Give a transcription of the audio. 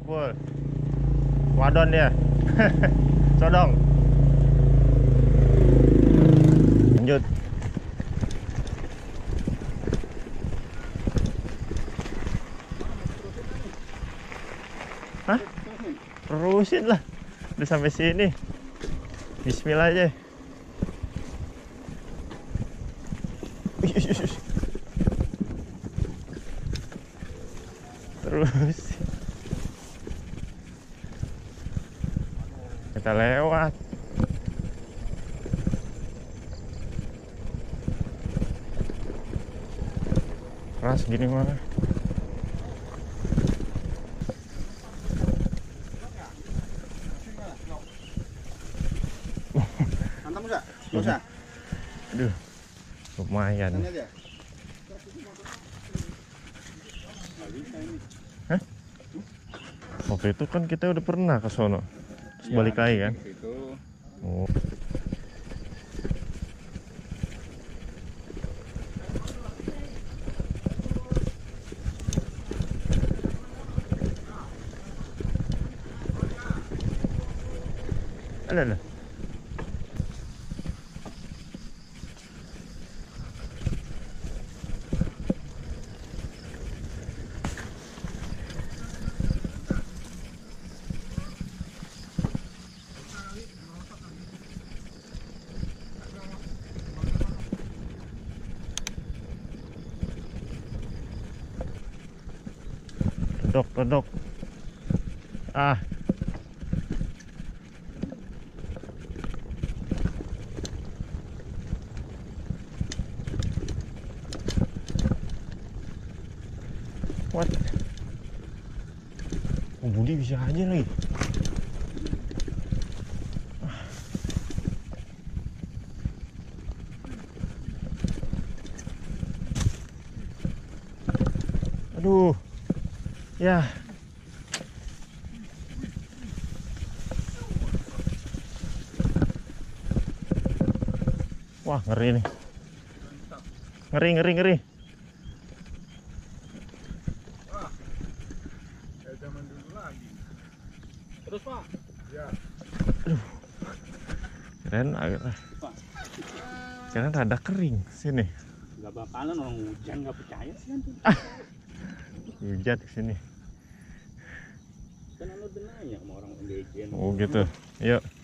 full. Wadon dia. Sodong. Lanjut. Hah? Terusin lah. Udah sampai sini. Bismillah aja. Terus kita lewat. Keras gini mana? Mantap enggak? Bisa. Aduh, lumayan. Hah? Waktu itu kan kita udah pernah ke sono. Terus balik lagi kan? Oh. Alah. Redok. Ah. What? Oh, Budi bisa aja lagi. Aduh. Ya. Wah, ngeri nih. Ngeri. Wah, kayak zaman dulu lagi. Terus Pak? Ya. Aduh. Keren rada kering sini. Gak bakalan orang hujan gak percaya sih kan. Hujan ke sini. Kan anu udah nanya sama orang legend. Oh gitu. Yuk.